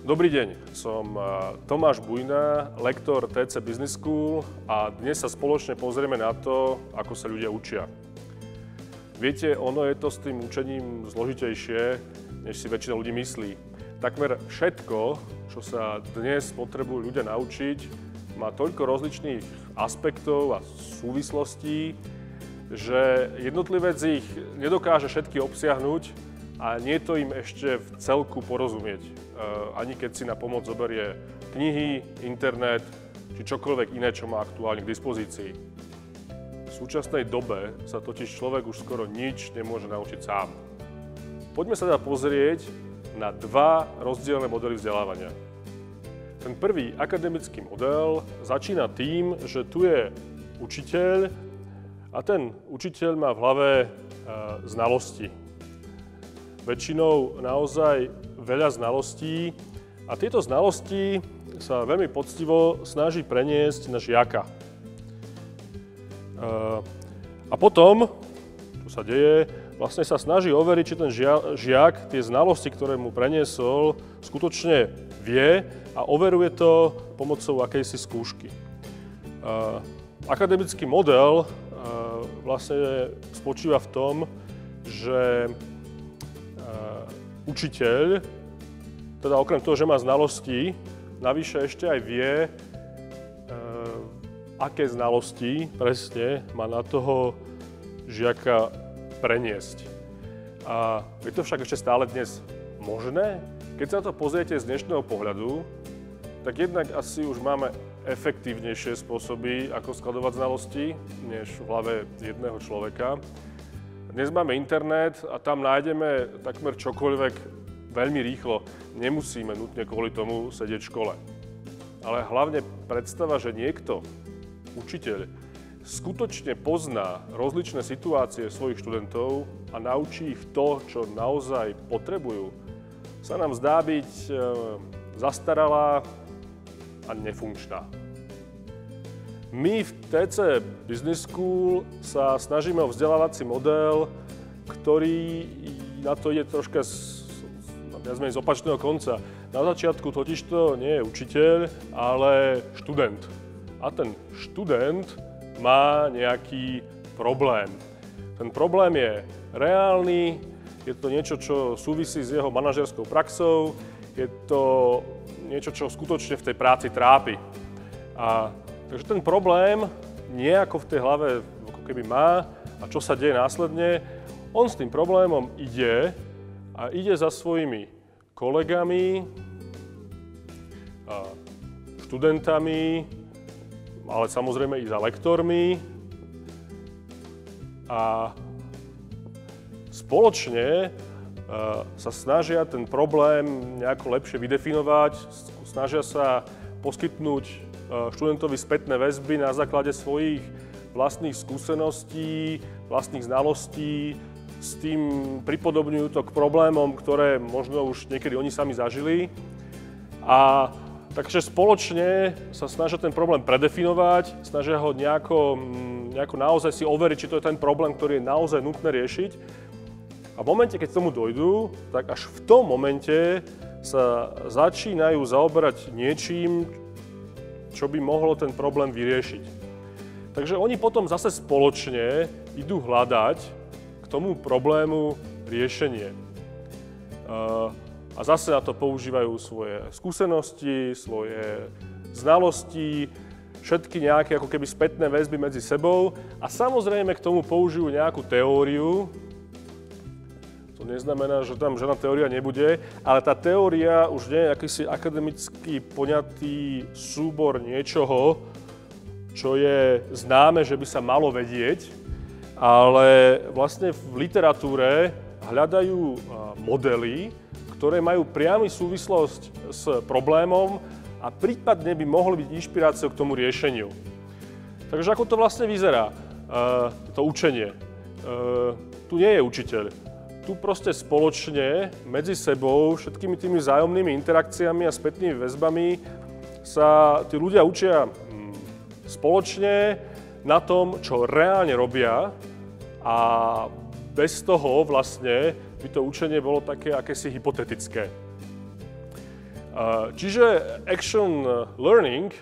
Dobrý deň, som Tomáš Bujna, lektor TC Business School a dnes sa spoločne pozrieme na to, ako sa ľudia učia. Viete, ono je to s tým učením zložitejšie, než si väčšina ľudí myslí. Takmer všetko, čo sa dnes potrebujú ľudia naučiť, má toľko rozličných aspektov a súvislostí, že jednotlivec ich nedokáže všetky obsiahnuť a nie to im ešte v celku porozumieť. Ani keď si na pomoc zoberie knihy, internet či čokoľvek iné, čo má aktuálne k dispozícii. V súčasnej dobe sa totiž človek už skoro nič nemôže naučiť sám. Poďme sa teda pozrieť na dva rozdielne modely vzdelávania. Ten prvý akademický model začína tým, že tu je učiteľ a ten učiteľ má v hlave znalosti. Väčšinou naozaj veľa znalostí a tieto znalosti sa veľmi poctivo snaží preniesť na žiaka. A potom, čo sa deje, vlastne sa snaží overiť, či ten žiak tie znalosti, ktoré mu preniesol, skutočne vie a overuje to pomocou akejsi skúšky. Akademický model vlastne spočíva v tom, že učiteľ, teda okrem toho, že má znalosti, navyše ešte aj vie, aké znalosti presne má na toho žiaka preniesť. A je to však ešte stále dnes možné? Keď sa na to pozriete z dnešného pohľadu, tak jednak asi už máme efektívnejšie spôsoby, ako skladovať znalosti, než v hlave jedného človeka. Dnes máme internet a tam nájdeme takmer čokoľvek veľmi rýchlo. Nemusíme nutne kvôli tomu sedieť v škole. Ale hlavne predstava, že niekto, učiteľ, skutočne pozná rozličné situácie svojich študentov a naučí ich to, čo naozaj potrebujú, sa nám zdá byť zastaralá a nefunkčná. My v TC Business School sa snažíme o vzdelávací model, ktorý na to ide troška z opačného konca. Na začiatku totižto nie je učiteľ, ale študent. A ten študent má nejaký problém. Ten problém je reálny, je to niečo, čo súvisí s jeho manažerskou praxou, je to niečo, čo skutočne v tej práci trápi. Takže ten problém nejako v tej hlave ako keby má a čo sa deje následne, on s tým problémom ide a ide za svojimi kolegami, študentami, ale samozrejme i za lektormi a spoločne sa snažia ten problém nejako lepšie vydefinovať, snažia sa poskytnúť študentovi spätné väzby na základe svojich vlastných skúseností, vlastných znalostí, s tým pripodobňujú to k problémom, ktoré možno už niekedy oni sami zažili. A takže spoločne sa snažia ten problém predefinovať, snažia ho nejako naozaj si overiť, či to je ten problém, ktorý je naozaj nutné riešiť. A v momente, keď k tomu dojdú, tak až v tom momente sa začínajú zaoberať niečím, čo by mohlo ten problém vyriešiť. Takže oni potom zase spoločne idú hľadať k tomu problému riešenie. A zase na to používajú svoje skúsenosti, svoje znalosti, všetky nejaké ako keby spätné väzby medzi sebou a samozrejme k tomu použijú nejakú teóriu. To neznamená, že tam žiadna teória nebude, ale tá teória už nie je akýsi akademicky poňatý súbor niečoho, čo je známe, že by sa malo vedieť, ale vlastne v literatúre hľadajú modely, ktoré majú priamy súvislosť s problémom a prípadne by mohli byť inšpiráciou k tomu riešeniu. Takže ako to vlastne vyzerá, to učenie? Tu nie je učiteľ. Tu proste spoločne medzi sebou, všetkými tými vzájomnými interakciami a spätnými väzbami sa tí ľudia učia spoločne na tom, čo reálne robia a bez toho vlastne by to učenie bolo také akési hypotetické. Čiže action learning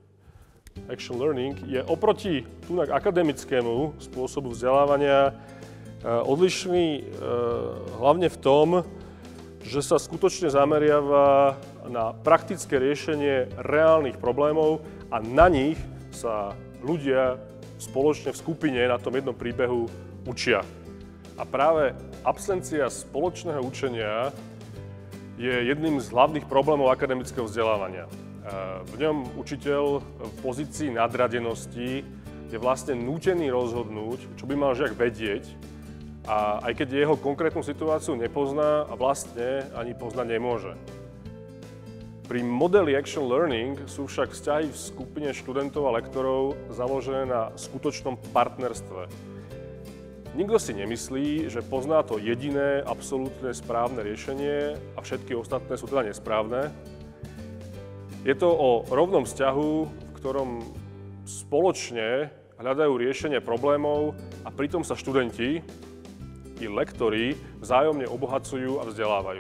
je oproti akademickému spôsobu vzdelávania odlišný hlavne v tom, že sa skutočne zameriava na praktické riešenie reálnych problémov a na nich sa ľudia spoločne v skupine na tom jednom príbehu učia. A práve absencia spoločného učenia je jedným z hlavných problémov akademického vzdelávania. V ňom učiteľ v pozícii nadradenosti je vlastne nútený rozhodnúť, čo by mal žiak vedieť, a aj keď jeho konkrétnu situáciu nepozná a vlastne ani poznať nemôže. Pri modeli Action Learning sú však vzťahy v skupine študentov a lektorov založené na skutočnom partnerstve. Nikto si nemyslí, že pozná to jediné, absolútne správne riešenie a všetky ostatné sú teda nesprávne. Je to o rovnom vzťahu, v ktorom spoločne hľadajú riešenie problémov a pritom sa študenti i lektori vzájomne obohacujú a vzdelávajú.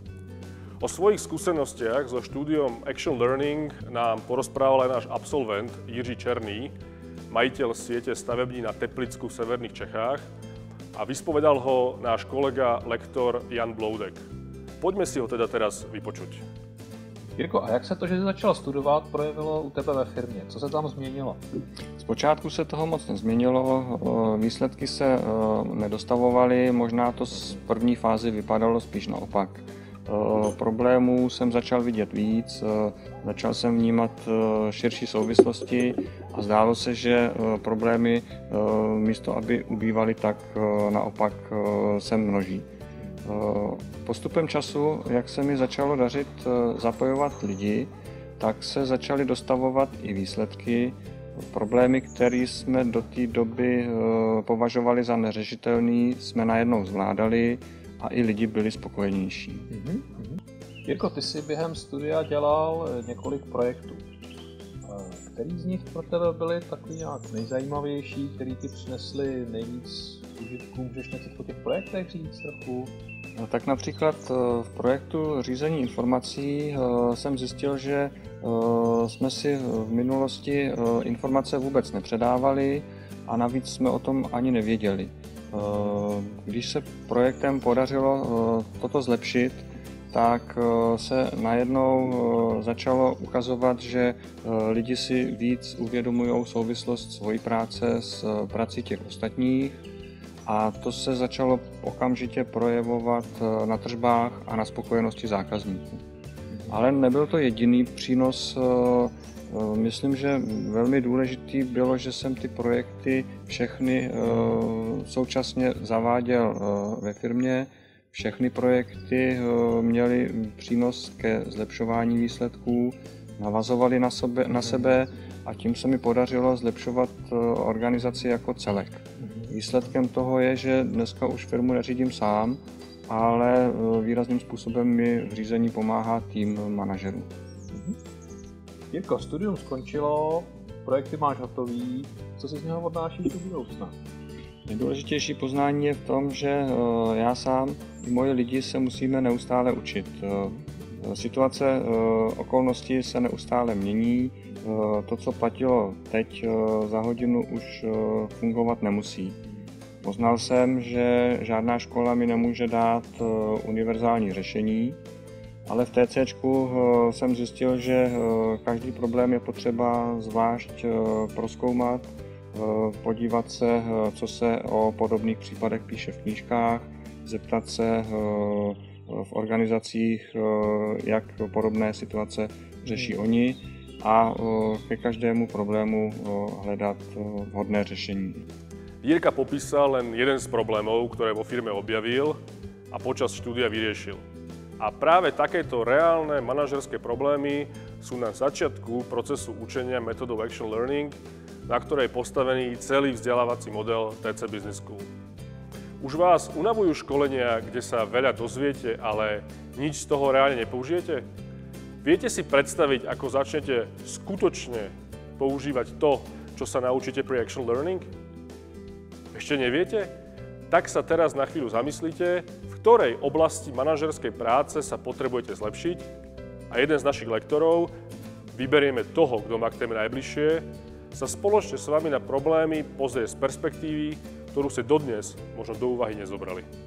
O svojich skúsenostiach so štúdiom Action Learning nám porozprával aj náš absolvent Jiří Černý, majiteľ siete stavební na Teplicku v severných Čechách, a vyspovedal ho náš kolega lektor Jan Bloudek. Poďme si ho teda teraz vypočuť. Jirko, a jak se to, že jsi začal studovat, projevilo u tebe ve firmě? Co se tam změnilo? Zpočátku se toho moc nezměnilo, výsledky se nedostavovaly, možná to z první fázy vypadalo spíš naopak. Problémů jsem začal vidět víc, začal jsem vnímat širší souvislosti a zdálo se, že problémy místo aby ubývaly, tak naopak se množí. Postupem času, jak se mi začalo dařit zapojovat lidi, tak se začaly dostavovat i výsledky. Problémy, které jsme do té doby považovali za neřešitelné, jsme najednou zvládali a i lidi byli spokojenější. Jirko, ty jsi během studia dělal několik projektů. Který z nich pro tebe byly takový nějak nejzajímavější, který ti přinesli nejvíc užitků? Můžeš něco po těch projektech říct trochu? No, tak například v projektu řízení informací jsem zjistil, že jsme si v minulosti informace vůbec nepředávali a navíc jsme o tom ani nevěděli. Když se projektem podařilo toto zlepšit, tak se najednou začalo ukazovat, že lidi si víc uvědomují souvislost svojí práce s prací těch ostatních, a to se začalo okamžitě projevovat na tržbách a na spokojenosti zákazníků. Ale nebyl to jediný přínos. Myslím, že velmi důležitý bylo, že jsem ty projekty všechny současně zaváděl ve firmě. Všechny projekty měly přínos ke zlepšování výsledků, navazovaly na sebe a tím se mi podařilo zlepšovat organizaci jako celek. Výsledkem toho je, že dneska už firmu neřídím sám, ale výrazným způsobem mi v řízení pomáhá tým manažerů. Jirko, studium skončilo, projekty máš hotový, co si z něho odnášíš do budoucna? Nejdůležitější poznání je v tom, že já sám i moji lidi se musíme neustále učit. Situace, okolnosti se neustále mění, to, co platilo teď za hodinu, už fungovat nemusí. Poznal jsem, že žádná škola mi nemůže dát univerzální řešení, ale v TCčku jsem zjistil, že každý problém je potřeba zvlášť prozkoumat, podívat se, co se o podobných případech píše v knížkách, zeptat se v organizacích, jak podobné situace řeší oni, a ke každému problému hledat vhodné řešení. Jirka popísal len jeden z problémov, ktoré vo firme objavil a počas štúdia vyriešil. A práve takéto reálne manažerské problémy sú na začiatku procesu učenia metodou Action Learning, na ktorej je postavený celý vzdelávací model TC Business School. Už vás unavujú školenia, kde sa veľa dozviete, ale nič z toho reálne nepoužijete? Viete si predstaviť, ako začnete skutočne používať to, čo sa naučíte pri Action Learning? Ešte neviete? Tak sa teraz na chvíľu zamyslite, v ktorej oblasti manažerskej práce sa potrebujete zlepšiť a jeden z našich lektorov, vyberieme toho, kto má k téme najbližšie, sa spoločne s vami na problémy pozrie z perspektívy, ktorú ste dodnes možno do úvahy nezobrali.